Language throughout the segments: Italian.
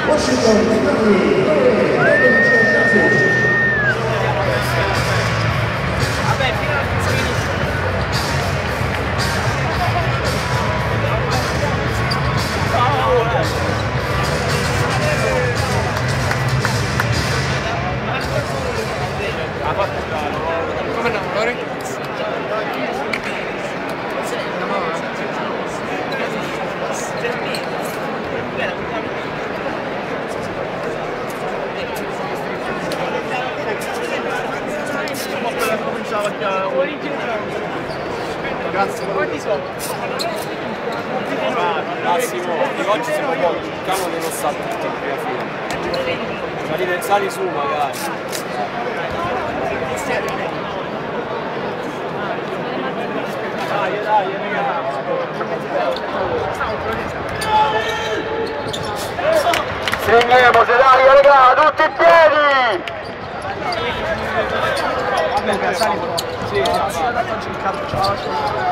Come no, Lore? Grazie, quanti sono? Massimo, oggi siamo pochi, cerchiamo di non stare tutti in prima fila. Sali su magari. Dai, ragazzi. Stringiamoci, dai, raga, tutti in piedi! Vabbè, sali un po'. Sì, faccio il campo, ciao.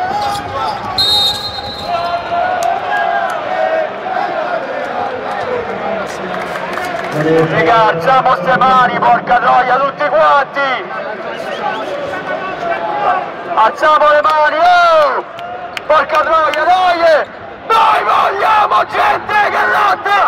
Raga, alziamo ste mani, porca troia, tutti quanti! Alziamo le mani, oh! Porca troia, dai! Noi vogliamo gente che lotta!